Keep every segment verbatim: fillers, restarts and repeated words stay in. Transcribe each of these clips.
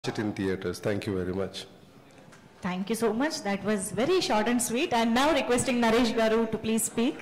it in theaters. Thank you very much. Thank you so much. That was very short and sweet. And now requesting Naresh Garu to please speak.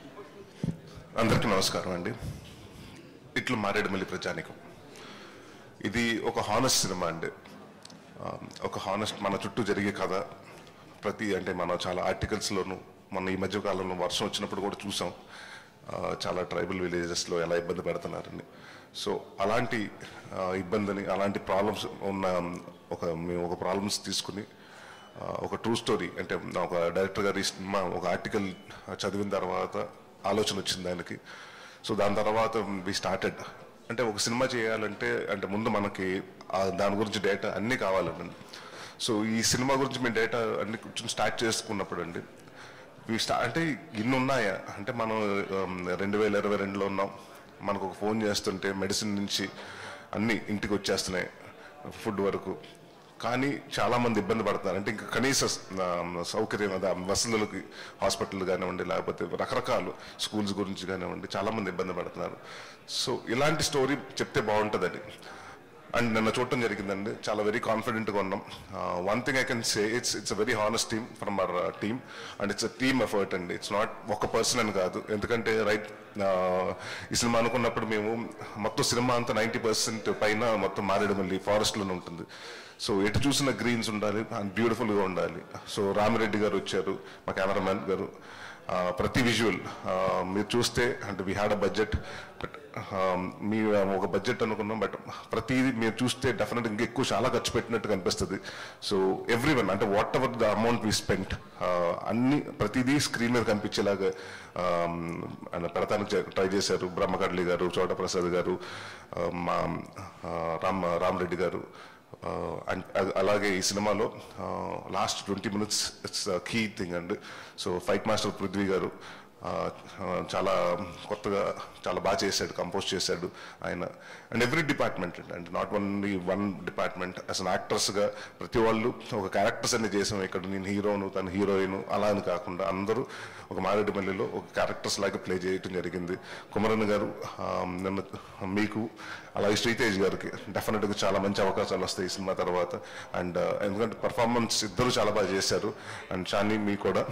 అందరికీ నమస్కారం అండి. ఇట్లు మారేడుమల్లి ప్రజానికం. ఇది ఒక honest cinema అండి. ఒక హానెస్ట్ మన చుట్టూ జరిగే కథ. ప్రతి అంటే మనం చాలా ఆర్టికల్స్లోనూ మన ఈ మధ్య కాలంలో వర్షం వచ్చినప్పుడు కూడా చూసాం. చాలా ట్రైబల్ విలేజెస్లో ఎలా ఇబ్బంది పెడుతున్నారని. సో అలాంటి ఇబ్బందిని అలాంటి ప్రాబ్లమ్స్ ఉన్న ఒక మేము ఒక ప్రాబ్లమ్స్ తీసుకుని ఒక ట్రూ స్టోరీ అంటే ఒక డైరెక్టర్ గారి సినిమా ఒక ఆర్టికల్ చదివిన తర్వాత ఆలోచన వచ్చింది ఆయనకి. సో దాని తర్వాత వి స్టార్టెడ్ అంటే ఒక సినిమా చేయాలంటే అంటే ముందు మనకి దాని గురించి డేటా అన్నీ కావాలండి. సో ఈ సినిమా గురించి మేము డేటా అన్ని కొంచెం స్టార్ట్ చేసుకున్నప్పుడు అండి స్టా అంటే ఇన్ని ఉన్నాయా అంటే మనం రెండు వేల ఇరవై రెండులో ఉన్నాం. మనకు ఒక ఫోన్ చేస్తుంటే మెడిసిన్ నుంచి అన్నీ ఇంటికి వచ్చేస్తున్నాయి ఫుడ్ వరకు. కానీ చాలామంది ఇబ్బంది పడుతున్నారు అంటే ఇంకా కనీస సౌకర్యం అదే వసతులకి హాస్పిటల్ కానివ్వండి లేకపోతే రకరకాల స్కూల్స్ గురించి కానివ్వండి చాలామంది ఇబ్బంది పడుతున్నారు. సో ఇలాంటి స్టోరీ చెప్తే బాగుంటుందని అండ్ నిన్న చూడటం జరిగిందండి. చాలా వెరీ కాన్ఫిడెంట్గా ఉన్నాం. One thing I can say it's it's a very honest team from our team and it's a team effort అండి. ఇట్స్ నాట్ ఒక పర్సన్ అని కాదు. ఎందుకంటే రైట్ ఈ సినిమా అనుకున్నప్పుడు మేము మొత్తం సినిమా అంతా నైంటీ పర్సెంట్ పైన మొత్తం మారేడుమల్లి ఫారెస్ట్లోనే ఉంటుంది. సో ఎటు చూసిన గ్రీన్స్ ఉండాలి అండ్ బ్యూటిఫుల్గా ఉండాలి. సో రామిరెడ్డి గారు వచ్చారు మా కెమెరామ్యాన్ గారు. ప్రతి విజువల్ మీరు చూస్తే అంటే we had a budget but మీ ఒక బడ్జెట్ అనుకున్నాం బట్ ప్రతిదీ మీరు చూస్తే డెఫినెట్గా ఇంకా ఎక్కువ చాలా ఖర్చు పెట్టినట్టు కనిపిస్తుంది. సో ఎవ్రీ వన్ అంటే whatever the amount we spent అన్ని ప్రతిదీ స్క్రీన్ మీద కనిపించేలాగా పెడతానికి ట్రై చేశారు. బ్రహ్మకడ్లి గారు, చోట ప్రసాద్ గారు, మా రామ్ రామరెడ్డి గారు. అండ్ అలాగే ఈ సినిమాలో last twenty minutes it's key thing and so fight master Prithvi garu చాలా కొత్తగా చాలా బాగా చేశాడు, కంపోజ్ చేశాడు ఆయన. And every department and not only one department as an యాక్టర్స్గా ప్రతి వాళ్ళు ఒక క్యారెక్టర్స్ అన్ని చేసాం. ఇక్కడ నేను హీరోను తను హీరోయిన్ అలా అని కాకుండా అందరూ ఒక మారేడుమల్లిలో ఒక క్యారెక్టర్స్ లాగా ప్లే చేయటం జరిగింది. కుమరన్ గారు నిన్న మీకు అలాగే శ్రీతేజ్ గారికి డెఫినెట్గా చాలా మంచి అవకాశాలు వస్తాయి ఈ సినిమా తర్వాత. అండ్ ఎందుకంటే పర్ఫార్మెన్స్ ఇద్దరు చాలా బాగా చేశారు. అండ్ షాని మీ కూడా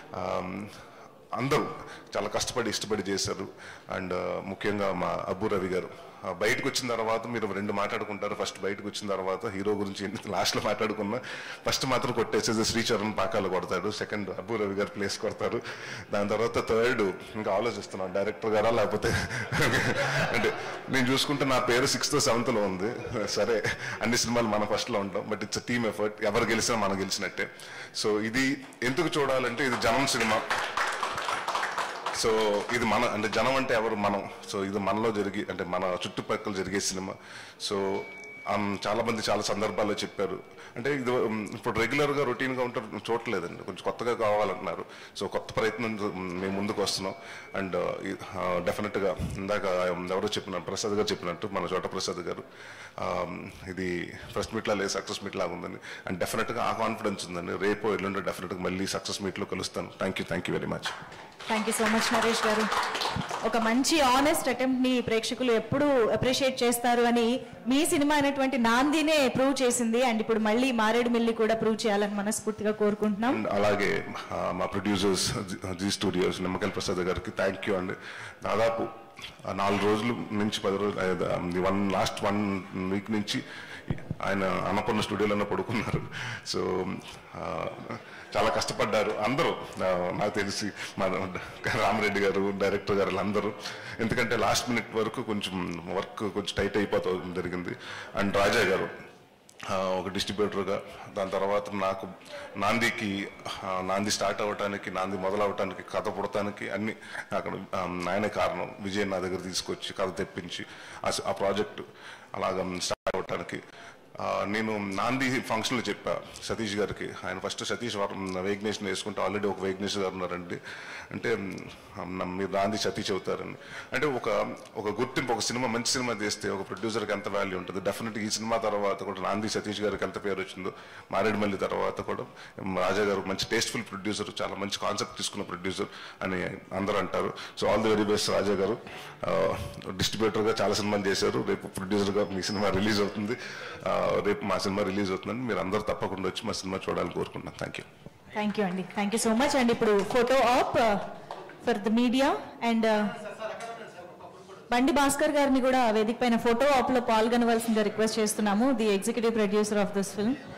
అందరూ చాలా కష్టపడి ఇష్టపడి చేశారు. అండ్ ముఖ్యంగా మా అబ్బు రవి గారు బయటకు వచ్చిన తర్వాత మీరు రెండు మాట్లాడుకుంటారు. ఫస్ట్ బయటకు వచ్చిన తర్వాత హీరో గురించి లాస్ట్లో మాట్లాడుకున్నా ఫస్ట్ మాత్రం కొట్టేసేది శ్రీచరణ్ పాకాలు కొడతాడు, సెకండ్ అబ్బు రవి గారు ప్లేస్ కొడతారు, దాని తర్వాత థర్డ్ ఇంకా ఆలోచిస్తున్నాను డైరెక్టర్ గారా లేకపోతే అంటే నేను చూసుకుంటే నా పేరు సిక్స్త్ సెవెంత్లో ఉంది. సరే అన్ని సినిమాలు మన ఫస్ట్లో ఉంటాం బట్ ఇట్స్ టీమ్ ఎఫర్ట్. ఎవరు గెలిచినా మనం గెలిచినట్టే. సో ఇది ఎందుకు చూడాలంటే ఇది జనం సినిమా. సో ఇది మన అంటే జనం అంటే ఎవరు మనం. సో ఇది మనలో జరిగి అంటే మన చుట్టుపక్కల జరిగే సినిమా. సో చాలా మంది చాలా సందర్భాల్లో చెప్పారు అంటే ఇది ఇప్పుడు రెగ్యులర్గా రొటీన్గా ఉంటే చూడలేదండి, కొంచెం కొత్తగా కావాలంటున్నారు. సో కొత్త ప్రయత్నం మేము ముందుకు వస్తున్నాం. అండ్ డెఫినెట్గా ఇందాక ఎవరో చెప్పినట్టు ప్రసాద్ గారు చెప్పినట్టు మన చోట ప్రసాద్ గారు ఇది ఫస్ట్ మీట్లా లేదు సక్సెస్ మీట్ లాగా ఉందని. అండ్ డెఫినెట్గా ఆ కాన్ఫిడెన్స్ ఉందండి. రేపు ఎల్లుండి డెఫినెట్గా మళ్ళీ సక్సెస్ మీట్లో కలుస్తాను. Thank you thank you very much. Thank you so much Naresh garu. ఒక మంచి ఆనెస్ట్ అటెంప్ట్ ని ప్రేక్షకులు ఎప్పుడు అప్రిషియేట్ చేస్తారు అని మీ సినిమా అయినటువంటి నాందినే ప్రూవ్ చేసింది. అండ్ ఇప్పుడు మళ్ళీ మారేడుమిల్లి కూడా ప్రూవ్ చేయాలని మనస్ఫూర్తిగా కోరుకుంటున్నాం. అలాగే మా ప్రొడ్యూసర్స్ జీ స్టూడియోస్ నిమ్మకాయల ప్రసాద్ గారికి థ్యాంక్ యూ అండి. దాదాపు నాలుగు రోజుల నుంచి పది రోజులు వన్ లాస్ట్ వన్ వీక్ నుంచి ఆయన అన్నపూర్ణ స్టూడియోలోనే పడుకున్నారు. సో చాలా కష్టపడ్డారు అందరూ నాకు తెలిసి మన రామరెడ్డి గారు డైరెక్టర్ గారు అందరూ. ఎందుకంటే లాస్ట్ మినిట్ వరకు కొంచెం వర్క్ కొంచెం టైట్ అయిపోతూ జరిగింది. అండ్ రాజా గారు ఒక డిస్ట్రిబ్యూటర్గా దాని తర్వాత నాకు నాందికి నాంది స్టార్ట్ అవ్వటానికి నాంది మొదలవటానికి కథ పుడటానికి అన్ని అక్కడ ఆయనే కారణం. విజయ్ నా దగ్గర తీసుకొచ్చి కథ తెప్పించి ఆ ప్రాజెక్టు అలాగ స్టార్ట్ అవ్వటానికి నేను నాంది ఫంక్షన్లో చెప్పా సతీష్ గారికి. ఆయన ఫస్ట్ సతీష్ వేగ్నేష్ని వేసుకుంటే ఆల్రెడీ ఒక వేగ్నేష్ గారు ఉన్నారండి. అంటే మీరు నాంది సతీష్ అవుతారని అంటే ఒక ఒక గుర్తింపు. ఒక సినిమా మంచి సినిమా తీస్తే ఒక ప్రొడ్యూసర్కి ఎంత వాల్యూ ఉంటుంది. డెఫినెట్గా ఈ సినిమా తర్వాత కూడా నాంది సతీష్ గారికి ఎంత పేరు వచ్చిందో మారేడుమల్లి తర్వాత కూడా రాజా గారు మంచి టేస్ట్ఫుల్ ప్రొడ్యూసర్, చాలా మంచి కాన్సెప్ట్ తీసుకున్న ప్రొడ్యూసర్ అని అందరూ అంటారు. So all the very best Raja garu. డిస్ట్రిబ్యూటర్గా చాలా సినిమాలు చేశారు, రేపు ప్రొడ్యూసర్గా మీ సినిమా రిలీజ్ అవుతుంది. రేపు మా సినిమా రిలీజ్ అవుతుందని మీరు అందరూ తప్పకుండా వచ్చి మా సినిమా చూడాలని కోరుకుంటున్నాను. థ్యాంక్ యూ థ్యాంక్ యూ అండి. Thank you so much. And ఇప్పుడు photo op for the media and Bandi Bhaskar గారిని కూడా వేదిక పైన ఫోటో ఆప్ లో పాల్గొనవలసిందిగా రిక్వెస్ట్ చేస్తున్నాము, the executive producer of this film.